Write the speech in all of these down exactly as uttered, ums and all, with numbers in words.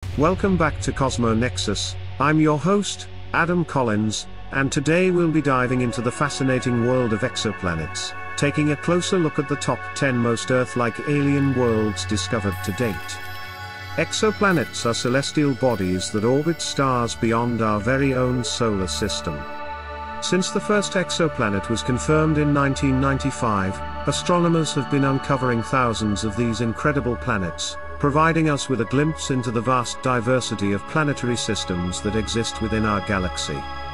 Welcome back to Cosmo Nexus. I'm your host, Adam Collins, and today we'll be diving into the fascinating world of exoplanets, taking a closer look at the top ten most Earth-like alien worlds discovered to date. Exoplanets are celestial bodies that orbit stars beyond our very own solar system. Since the first exoplanet was confirmed in nineteen ninety-five, astronomers have been uncovering thousands of these incredible planets, providing us with a glimpse into the vast diversity of planetary systems that exist within our galaxy.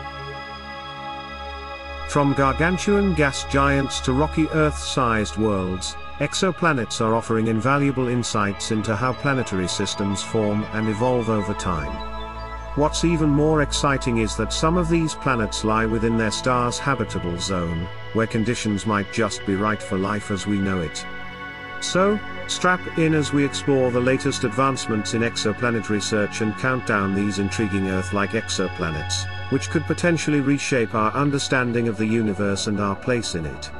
From gargantuan gas giants to rocky Earth-sized worlds, exoplanets are offering invaluable insights into how planetary systems form and evolve over time. What's even more exciting is that some of these planets lie within their star's habitable zone, where conditions might just be right for life as we know it. So, strap in as we explore the latest advancements in exoplanet research and count down these intriguing Earth-like exoplanets, which could potentially reshape our understanding of the universe and our place in it.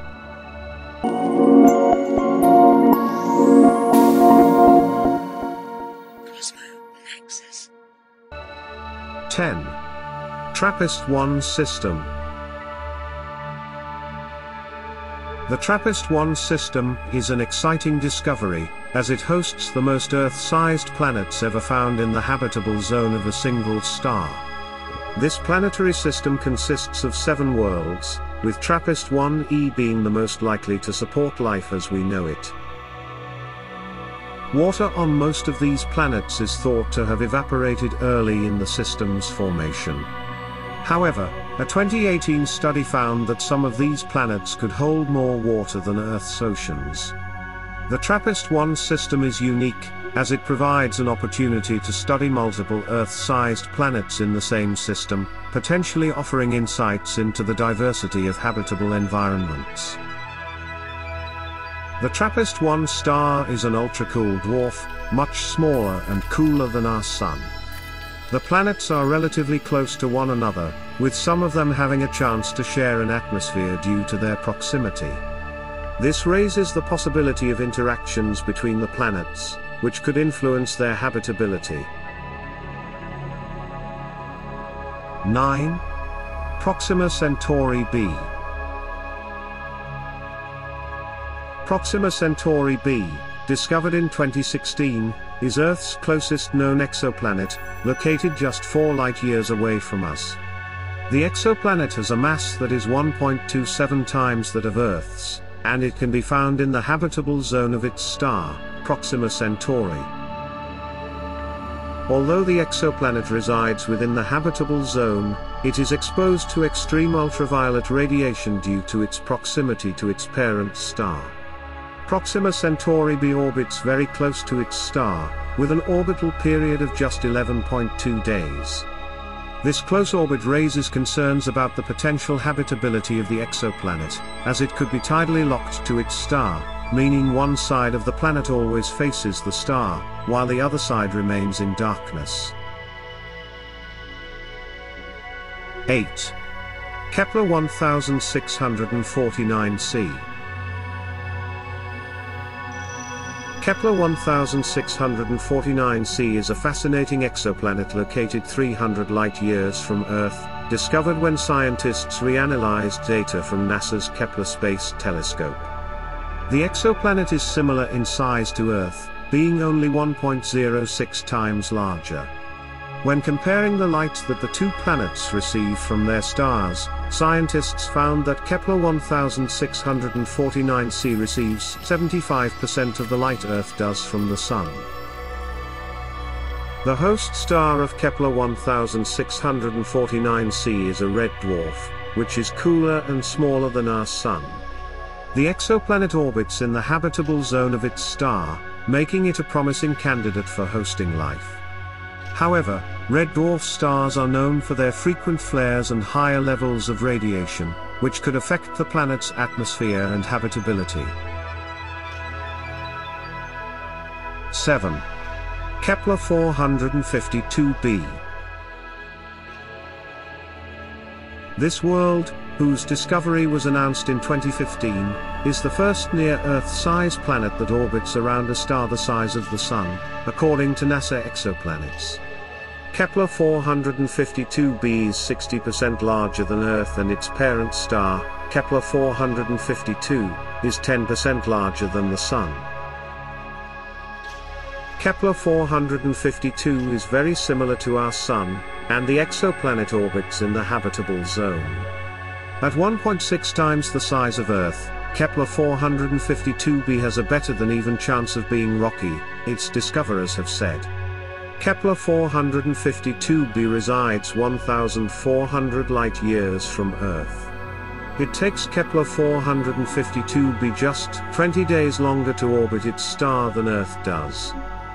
ten. TRAPPIST one system. The TRAPPIST one system is an exciting discovery, as it hosts the most Earth-sized planets ever found in the habitable zone of a single star. This planetary system consists of seven worlds, with TRAPPIST one E being the most likely to support life as we know it. Water on most of these planets is thought to have evaporated early in the system's formation. However, a twenty eighteen study found that some of these planets could hold more water than Earth's oceans. The TRAPPIST one system is unique, as it provides an opportunity to study multiple Earth-sized planets in the same system, potentially offering insights into the diversity of habitable environments. The TRAPPIST one star is an ultra-cool dwarf, much smaller and cooler than our Sun. The planets are relatively close to one another, with some of them having a chance to share an atmosphere due to their proximity. This raises the possibility of interactions between the planets, which could influence their habitability. nine. Proxima Centauri b. Proxima Centauri b, discovered in twenty sixteen, is Earth's closest known exoplanet, located just four light-years away from us. The exoplanet has a mass that is one point two seven times that of Earth's, and it can be found in the habitable zone of its star, Proxima Centauri. Although the exoplanet resides within the habitable zone, it is exposed to extreme ultraviolet radiation due to its proximity to its parent star. Proxima Centauri b orbits very close to its star, with an orbital period of just eleven point two days. This close orbit raises concerns about the potential habitability of the exoplanet, as it could be tidally locked to its star, meaning one side of the planet always faces the star, while the other side remains in darkness. eight. Kepler one thousand six hundred forty-nine c. Kepler one thousand six hundred forty-nine c is a fascinating exoplanet located three hundred light-years from Earth, discovered when scientists reanalyzed data from NASA's Kepler Space Telescope. The exoplanet is similar in size to Earth, being only one point zero six times larger. When comparing the light that the two planets receive from their stars, scientists found that Kepler one thousand six hundred forty-nine c receives seventy-five percent of the light Earth does from the Sun. The host star of Kepler one thousand six hundred forty-nine c is a red dwarf, which is cooler and smaller than our Sun. The exoplanet orbits in the habitable zone of its star, making it a promising candidate for hosting life. However, red dwarf stars are known for their frequent flares and higher levels of radiation, which could affect the planet's atmosphere and habitability. seven. Kepler four hundred fifty-two b. This world, whose discovery was announced in twenty fifteen, is the first near-Earth-size planet that orbits around a star the size of the Sun, according to NASA Exoplanets. Kepler four fifty-two b is sixty percent larger than Earth, and its parent star, Kepler four fifty-two, is ten percent larger than the Sun. Kepler four fifty-two is very similar to our Sun, and the exoplanet orbits in the habitable zone. At one point six times the size of Earth, Kepler four fifty-two b has a better than even chance of being rocky, its discoverers have said. Kepler four fifty-two b resides one thousand four hundred light-years from Earth. It takes Kepler four fifty-two b just twenty days longer to orbit its star than Earth does.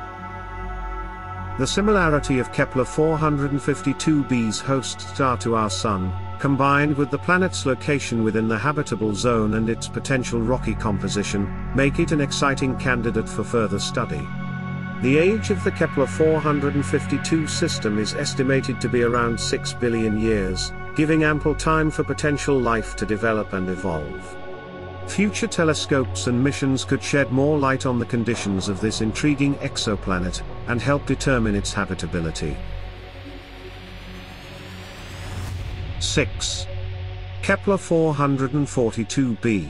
The similarity of Kepler four fifty-two b's host star to our Sun, combined with the planet's location within the habitable zone and its potential rocky composition, make it an exciting candidate for further study. The age of the Kepler four fifty-two system is estimated to be around six billion years, giving ample time for potential life to develop and evolve. Future telescopes and missions could shed more light on the conditions of this intriguing exoplanet, and help determine its habitability. six. Kepler four forty-two b.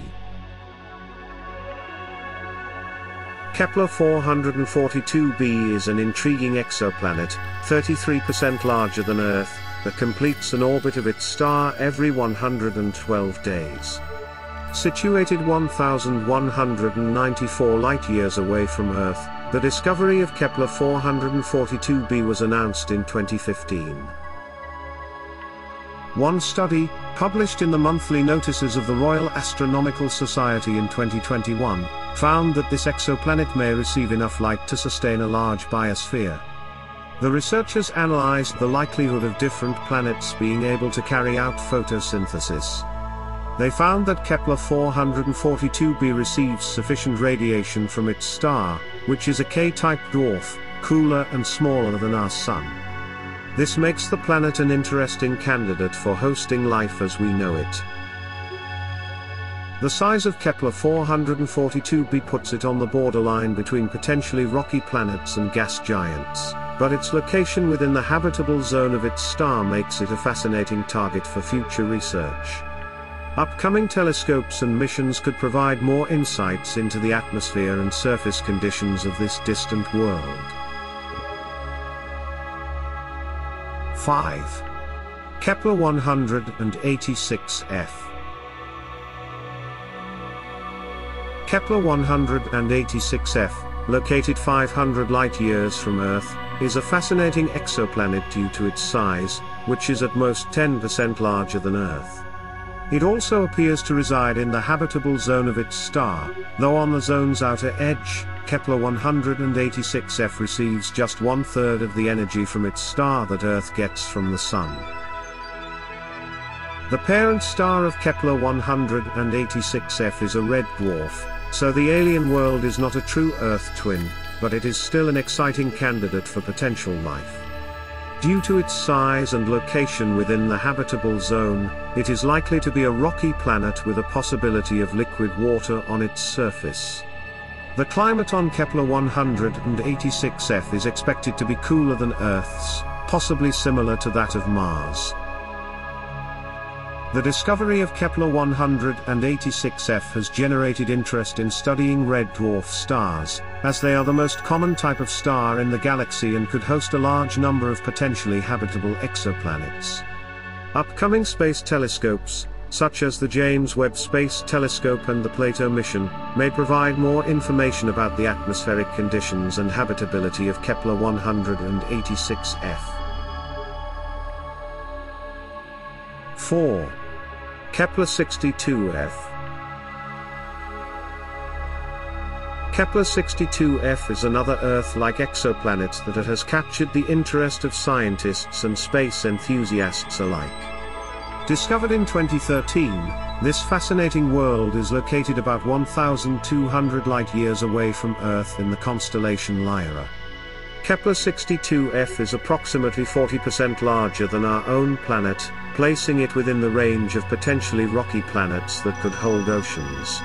Kepler four forty-two b is an intriguing exoplanet, thirty-three percent larger than Earth, that completes an orbit of its star every one hundred twelve days. Situated one thousand one hundred ninety-four light-years away from Earth, the discovery of Kepler four forty-two b was announced in twenty fifteen. One study, published in the monthly notices of the Royal Astronomical Society in twenty twenty-one, found that this exoplanet may receive enough light to sustain a large biosphere. The researchers analyzed the likelihood of different planets being able to carry out photosynthesis. They found that Kepler four forty-two b receives sufficient radiation from its star, which is a K-type dwarf, cooler and smaller than our Sun. This makes the planet an interesting candidate for hosting life as we know it. The size of Kepler four forty-two b puts it on the borderline between potentially rocky planets and gas giants, but its location within the habitable zone of its star makes it a fascinating target for future research. Upcoming telescopes and missions could provide more insights into the atmosphere and surface conditions of this distant world. five. Kepler one eighty-six f. Kepler one eighty-six f, located five hundred light-years from Earth, is a fascinating exoplanet due to its size, which is at most ten percent larger than Earth. It also appears to reside in the habitable zone of its star, though on the zone's outer edge, Kepler one eighty-six f receives just one-third of the energy from its star that Earth gets from the Sun. The parent star of Kepler one eighty-six f is a red dwarf, so the alien world is not a true Earth twin, but it is still an exciting candidate for potential life. Due to its size and location within the habitable zone, it is likely to be a rocky planet with a possibility of liquid water on its surface. The climate on Kepler one eighty-six f is expected to be cooler than Earth's, possibly similar to that of Mars. The discovery of Kepler one eighty-six f has generated interest in studying red dwarf stars, as they are the most common type of star in the galaxy and could host a large number of potentially habitable exoplanets. Upcoming space telescopes, such as the James Webb Space Telescope and the Plato mission, may provide more information about the atmospheric conditions and habitability of Kepler one eighty-six f. four. Kepler sixty-two f. Kepler sixty-two f is another Earth-like exoplanet that has captured the interest of scientists and space enthusiasts alike. Discovered in twenty thirteen, this fascinating world is located about one thousand two hundred light-years away from Earth in the constellation Lyra. Kepler sixty-two f is approximately forty percent larger than our own planet, placing it within the range of potentially rocky planets that could hold oceans.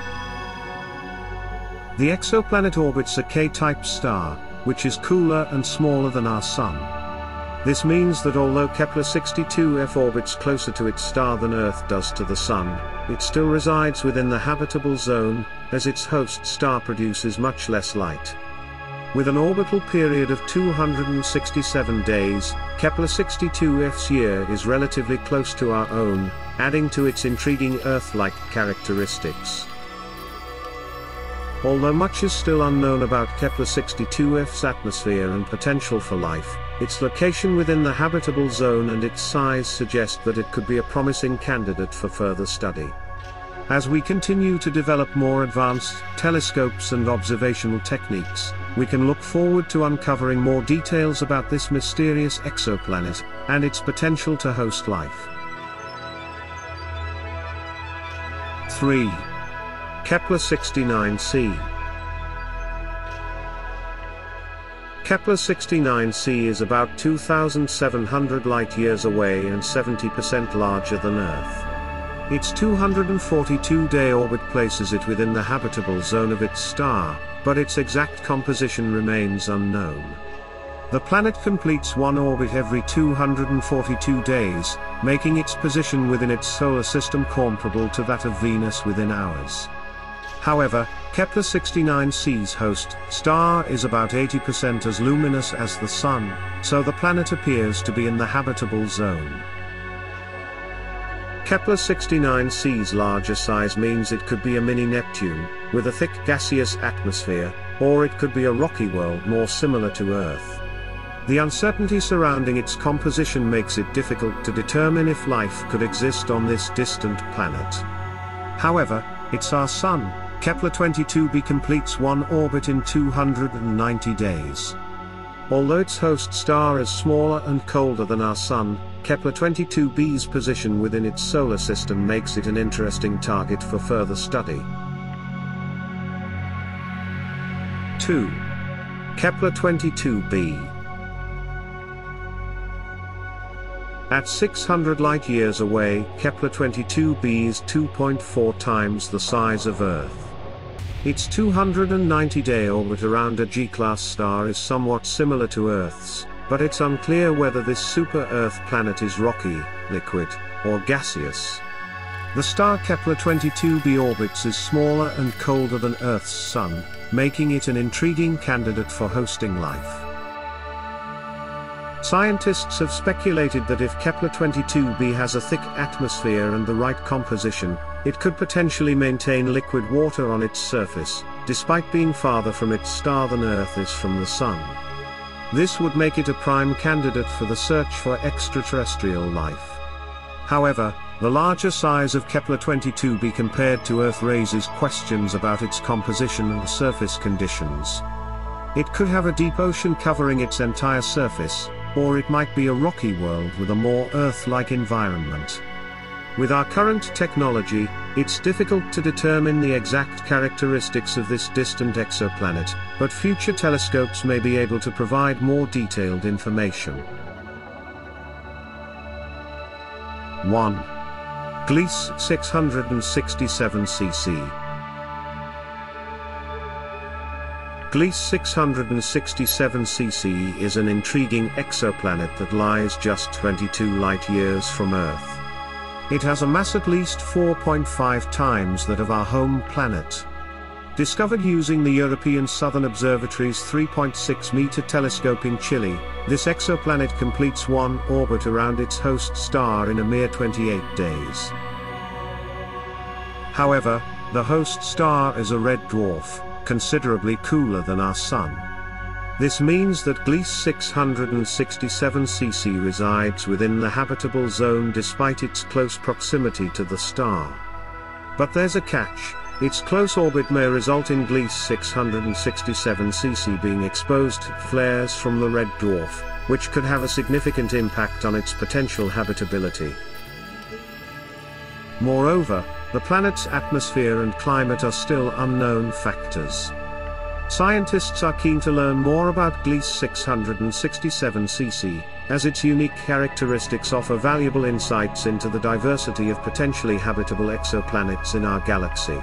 The exoplanet orbits a K-type star, which is cooler and smaller than our Sun. This means that although Kepler sixty-two f orbits closer to its star than Earth does to the Sun, it still resides within the habitable zone, as its host star produces much less light. With an orbital period of two hundred sixty-seven days, Kepler sixty-two f's year is relatively close to our own, adding to its intriguing Earth-like characteristics. Although much is still unknown about Kepler sixty-two f's atmosphere and potential for life, its location within the habitable zone and its size suggest that it could be a promising candidate for further study. As we continue to develop more advanced telescopes and observational techniques, we can look forward to uncovering more details about this mysterious exoplanet and its potential to host life. three. Kepler sixty-nine c. Kepler sixty-nine c is about two thousand seven hundred light-years away and seventy percent larger than Earth. Its two hundred forty-two day orbit places it within the habitable zone of its star, but its exact composition remains unknown. The planet completes one orbit every two hundred forty-two days, making its position within its solar system comparable to that of Venus within ours. However, Kepler sixty-nine c's host star is about eighty percent as luminous as the Sun, so the planet appears to be in the habitable zone. Kepler sixty-nine c's larger size means it could be a mini Neptune, with a thick gaseous atmosphere, or it could be a rocky world more similar to Earth. The uncertainty surrounding its composition makes it difficult to determine if life could exist on this distant planet. However, it's our Sun. Kepler twenty-two b completes one orbit in two hundred ninety days. Although its host star is smaller and colder than our Sun, Kepler twenty-two b's position within its solar system makes it an interesting target for further study. two. Kepler twenty-two b. At six hundred light-years away, Kepler twenty-two b is two point four times the size of Earth. Its two hundred ninety day orbit around a G-class star is somewhat similar to Earth's, but it's unclear whether this super-Earth planet is rocky, liquid, or gaseous. The star Kepler twenty-two b orbits is smaller and colder than Earth's Sun, making it an intriguing candidate for hosting life. Scientists have speculated that if Kepler twenty-two b has a thick atmosphere and the right composition, it could potentially maintain liquid water on its surface, despite being farther from its star than Earth is from the Sun. This would make it a prime candidate for the search for extraterrestrial life. However, the larger size of Kepler twenty-two b compared to Earth raises questions about its composition and surface conditions. It could have a deep ocean covering its entire surface, or it might be a rocky world with a more Earth-like environment. With our current technology, it's difficult to determine the exact characteristics of this distant exoplanet, but future telescopes may be able to provide more detailed information. one. Gliese six hundred sixty-seven c c. Gliese six hundred sixty-seven c c is an intriguing exoplanet that lies just twenty-two light-years from Earth. It has a mass at least four point five times that of our home planet. Discovered using the European Southern Observatory's three point six meter telescope in Chile, this exoplanet completes one orbit around its host star in a mere twenty-eight days. However, the host star is a red dwarf, considerably cooler than our Sun. This means that Gliese six hundred sixty-seven c c resides within the habitable zone despite its close proximity to the star. But there's a catch: its close orbit may result in Gliese six hundred sixty-seven c c being exposed to flares from the red dwarf, which could have a significant impact on its potential habitability. Moreover, the planet's atmosphere and climate are still unknown factors. Scientists are keen to learn more about Gliese six hundred sixty-seven c c, as its unique characteristics offer valuable insights into the diversity of potentially habitable exoplanets in our galaxy.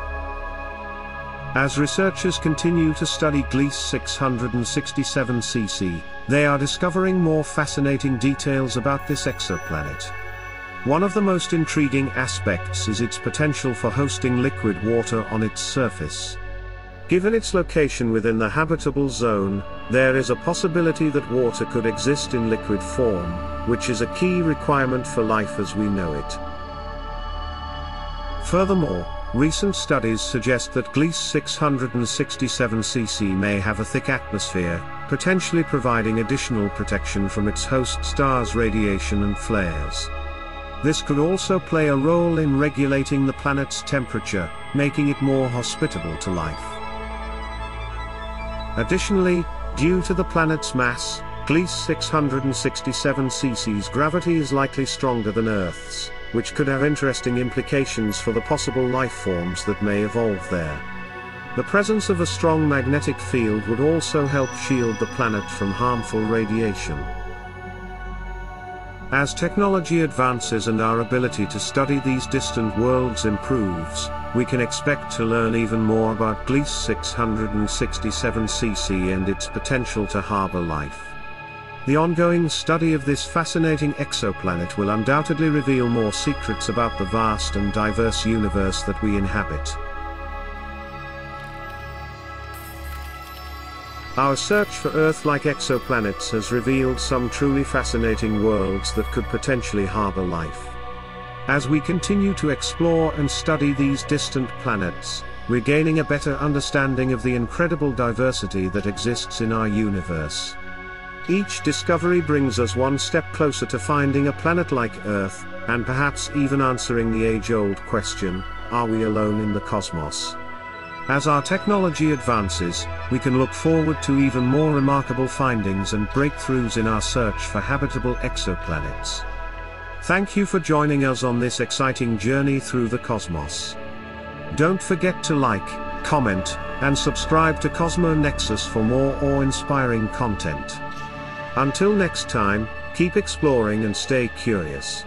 As researchers continue to study Gliese six hundred sixty-seven c c, they are discovering more fascinating details about this exoplanet. One of the most intriguing aspects is its potential for hosting liquid water on its surface. Given its location within the habitable zone, there is a possibility that water could exist in liquid form, which is a key requirement for life as we know it. Furthermore, recent studies suggest that Gliese six hundred sixty-seven c c may have a thick atmosphere, potentially providing additional protection from its host star's radiation and flares. This could also play a role in regulating the planet's temperature, making it more hospitable to life. Additionally, due to the planet's mass, Gliese six hundred sixty-seven c c's gravity is likely stronger than Earth's, which could have interesting implications for the possible life forms that may evolve there. The presence of a strong magnetic field would also help shield the planet from harmful radiation. As technology advances and our ability to study these distant worlds improves, we can expect to learn even more about Gliese six hundred sixty-seven c c and its potential to harbor life. The ongoing study of this fascinating exoplanet will undoubtedly reveal more secrets about the vast and diverse universe that we inhabit. Our search for Earth-like exoplanets has revealed some truly fascinating worlds that could potentially harbor life. As we continue to explore and study these distant planets, we're gaining a better understanding of the incredible diversity that exists in our universe. Each discovery brings us one step closer to finding a planet like Earth, and perhaps even answering the age-old question, are we alone in the cosmos? As our technology advances, we can look forward to even more remarkable findings and breakthroughs in our search for habitable exoplanets. Thank you for joining us on this exciting journey through the cosmos. Don't forget to like, comment, and subscribe to Cosmo Nexus for more awe-inspiring content. Until next time, keep exploring and stay curious.